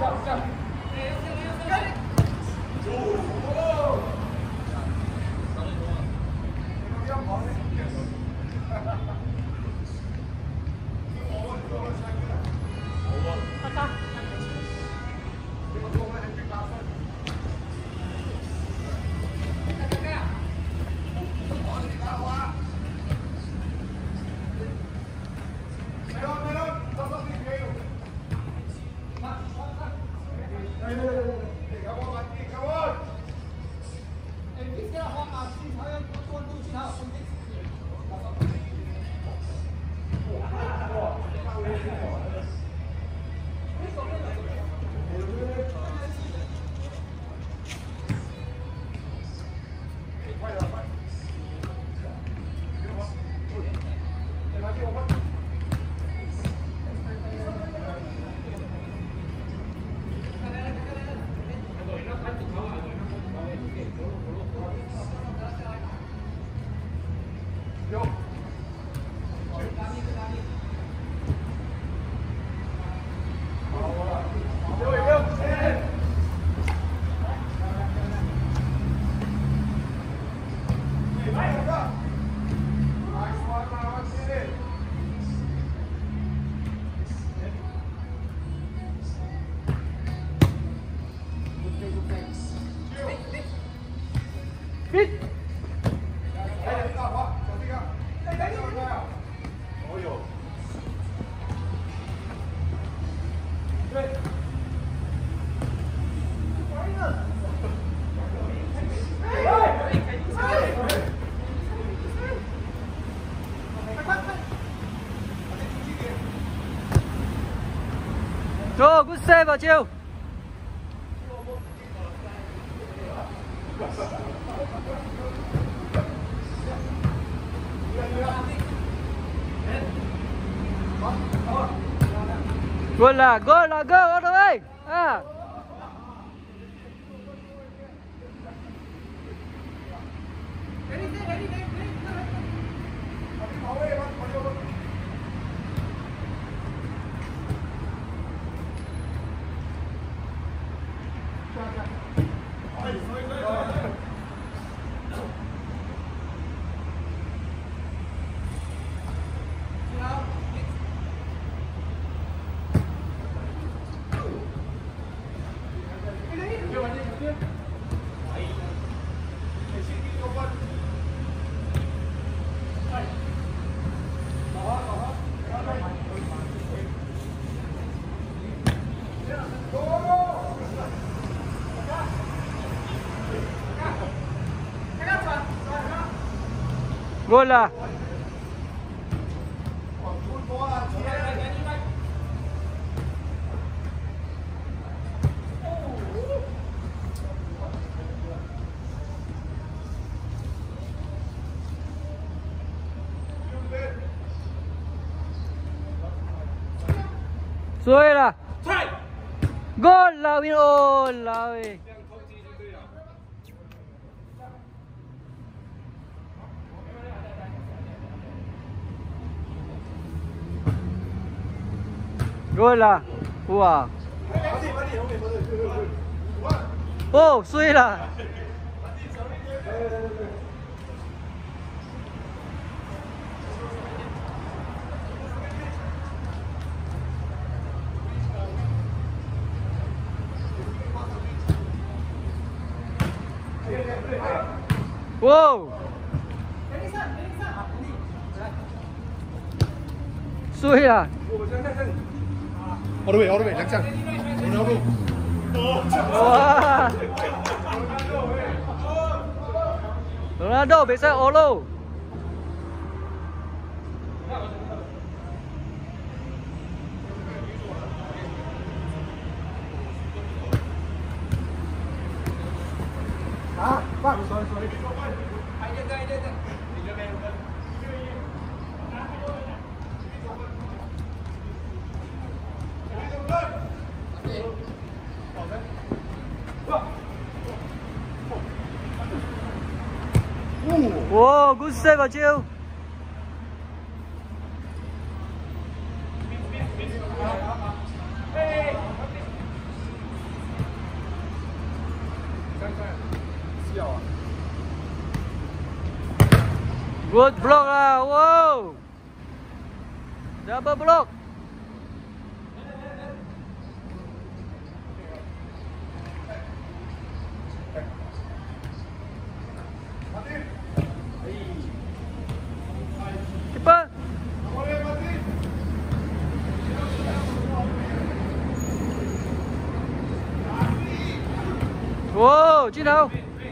Rồi, good save vào chiều. Good là go all the way. À. Goal là. Xuôi là. Goal là win all là ơi. Goal là. Wow. Ô, xuôi là. Wow. Xuôi là. All the way, lãng chăng. Wow. Ronaldo bị sao Olo. À, vâng, sorry. Wow, good save vào chiều. Good block lah. Wow. Double block. Keeper. Wow, chiến đấu.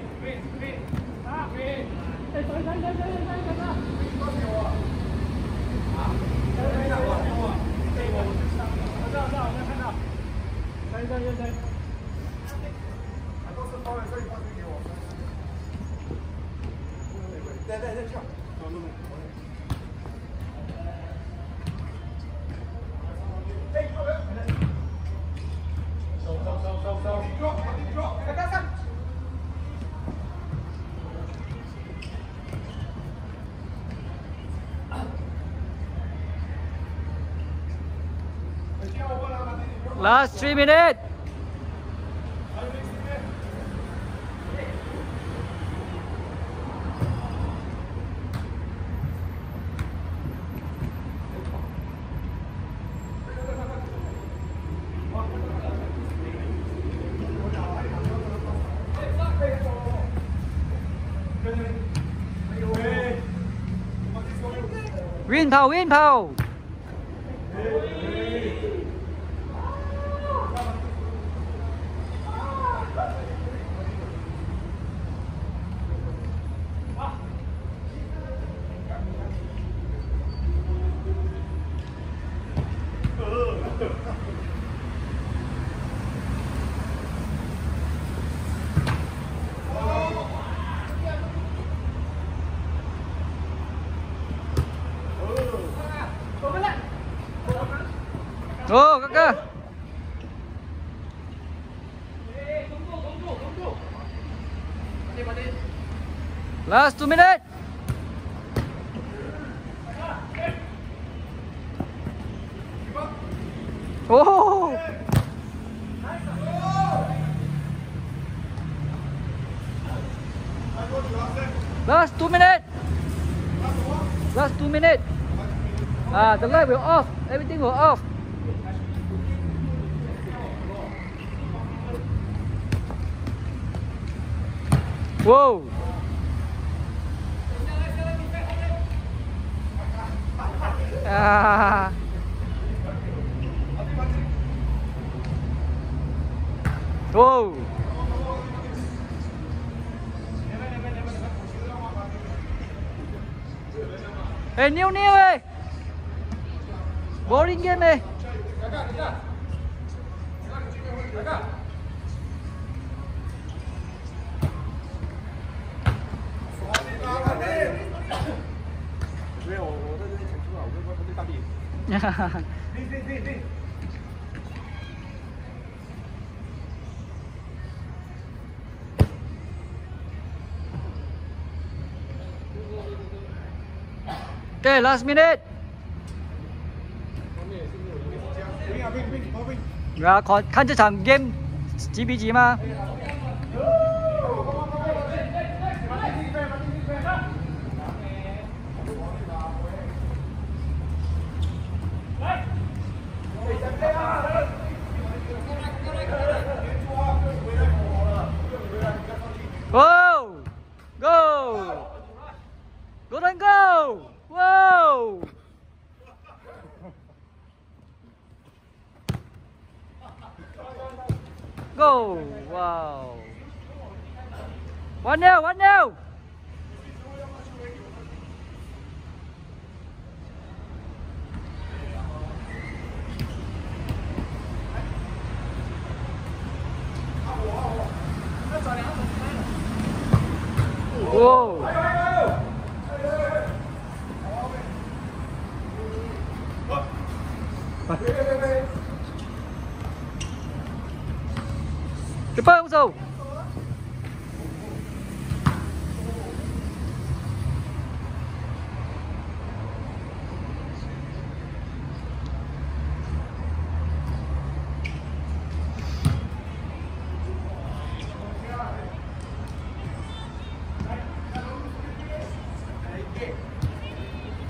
Last 3 minutes. Win power, win power. Oh, kakak. Last 2 minutes. Oh. Last 2 minutes. Last 2 minutes. The light will off. Everything will off. Wow. Wow. Ê, Niu Niu ơi. Bowling game này. Okay, last minute. Dạ, còn khán giả场 game 几比几吗？Go! Go! Golden go! Whoa! Go! Wow! 1-0, 1-0! Whoa! Keeper không sâu.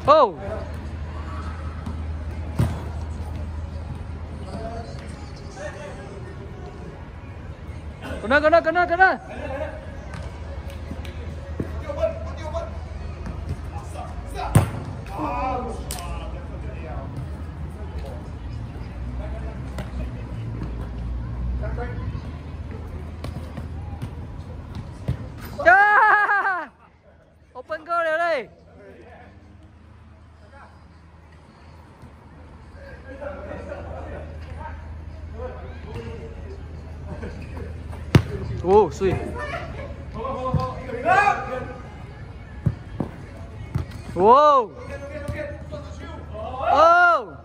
Oh. Kena. Yeah! Open goal rồi đây. Oh, sweet. Whoa. Oh.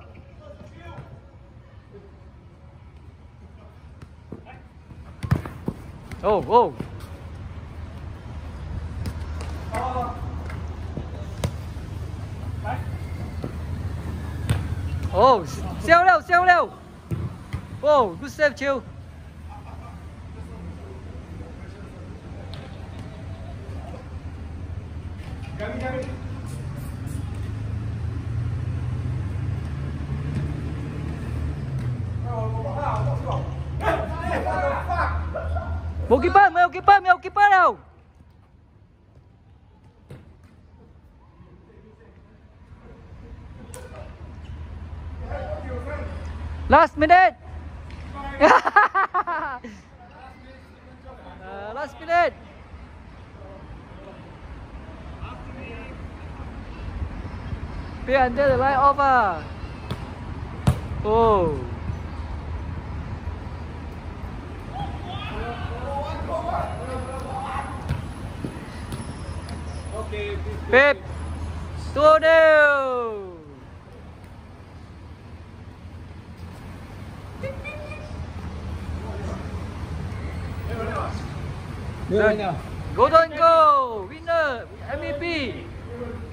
Oh, whoa. Oh, xéo leo. Oh, good save, chill. Một keeper đâu. Last minute. Last minute. Be under the line over. Oh. Pep. 2-0. Golden goal, winner, MVP.